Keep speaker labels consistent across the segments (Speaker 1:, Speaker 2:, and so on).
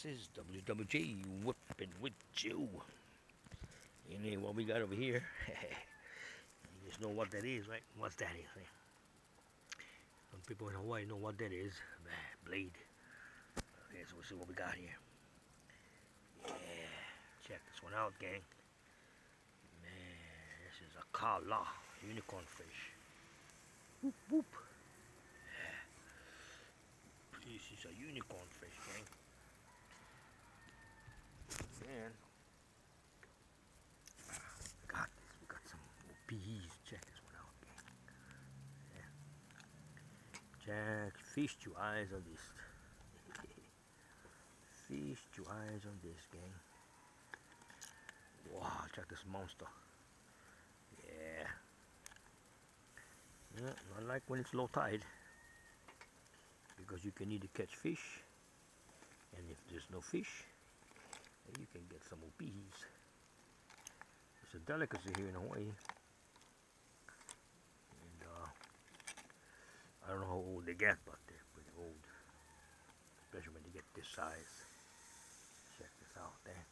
Speaker 1: This is WWJ Whipping with Joe. Anyway, what we got over here, you just know what that is, right? What's that is? Right? Some people in Hawaii know what that is. Blade. Okay, so we'll see what we got here. Yeah, check this one out, gang. Man, this is a kala, unicorn fish. Whoop, whoop. Yeah. This is a unicorn fish, gang. Man, we got some opihis. Check this one out, gang. Yeah. Jack, feast your eyes on this. Feast your eyes on this, gang. Wow, check this monster. Yeah. Yeah, not like when it's low tide, because you can either catch fish, and if there's no fish, then you can get some opihis. It's a delicacy here in Hawaii, and I don't know how old they get, but they're pretty old, especially when they get this size. Check this out there.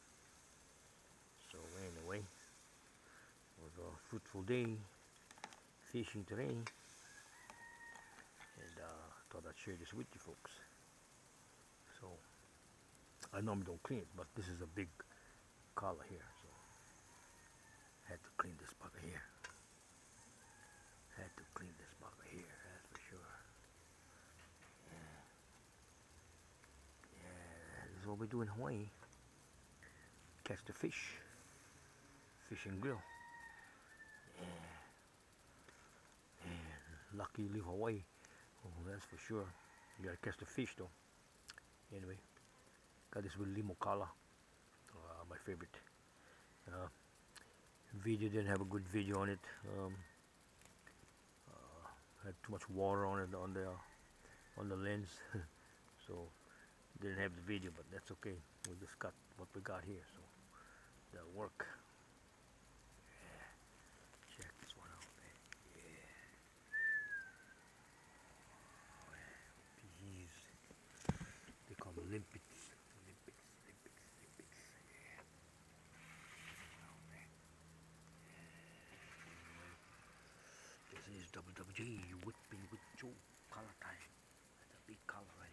Speaker 1: So anyway, it was a fruitful day fishing today, and thought I'd share this with you folks. So I normally don't clean it, but this is a big collar here, so had to clean this bugger here. Had to clean this bugger here, that's for sure. Yeah, this is what we do in Hawaii. Catch the fish, fish and grill. Yeah. And lucky you live Hawaii. Oh, that's for sure. You gotta catch the fish though. Anyway, got this with limu kala, my favorite. Video didn't have a good video on it. Had too much water on it on the lens, so didn't have the video. But that's okay. We just got what we got here, so that'll work. Yeah. Check this one out, man. Yeah. They call them Olympics. Yeah. This is WWJ Whipping with Joe. Color time. That's a big color right